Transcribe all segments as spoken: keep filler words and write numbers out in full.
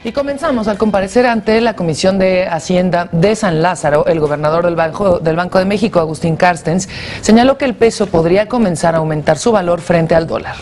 Y comenzamos. Al comparecer ante la Comisión de Hacienda de San Lázaro, el gobernador del Banco, del Banco de México, Agustín Carstens, señaló que el peso podría comenzar a aumentar su valor frente al dólar.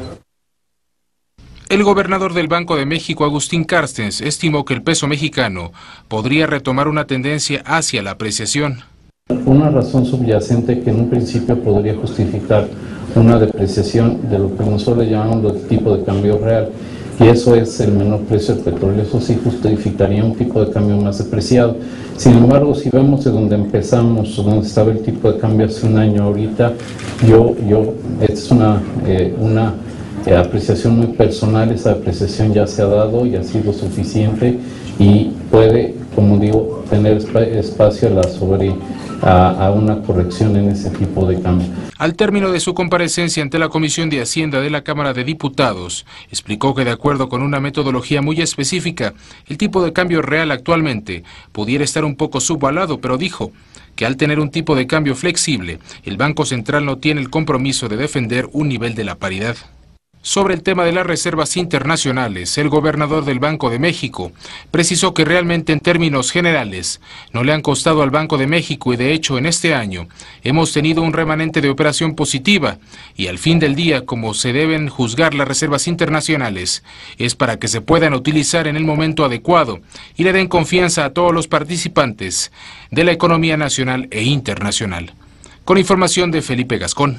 El gobernador del Banco de México, Agustín Carstens, estimó que el peso mexicano podría retomar una tendencia hacia la apreciación. Una razón subyacente que en un principio podría justificar una depreciación de lo que nosotros llamamos el tipo de cambio real, y eso es el menor precio del petróleo. Eso sí justificaría un tipo de cambio más depreciado. Sin embargo, si vemos de donde empezamos, donde estaba el tipo de cambio hace un año, ahorita, yo, yo, es una, eh, una eh, apreciación muy personal. Esa apreciación ya se ha dado y ha sido suficiente y puede, como digo, tener espacio a la sobre A, a una corrección en ese tipo de cambio. Al término de su comparecencia ante la Comisión de Hacienda de la Cámara de Diputados, explicó que de acuerdo con una metodología muy específica, el tipo de cambio real actualmente pudiera estar un poco subvaluado, pero dijo que al tener un tipo de cambio flexible, el Banco Central no tiene el compromiso de defender un nivel de la paridad. Sobre el tema de las reservas internacionales, el gobernador del Banco de México precisó que realmente en términos generales no le han costado al Banco de México y de hecho en este año hemos tenido un remanente de operación positiva y al fin del día como se deben juzgar las reservas internacionales es para que se puedan utilizar en el momento adecuado y le den confianza a todos los participantes de la economía nacional e internacional. Con información de Felipe Gascón.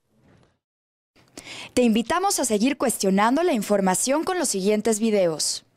Te invitamos a seguir cuestionando la información con los siguientes videos.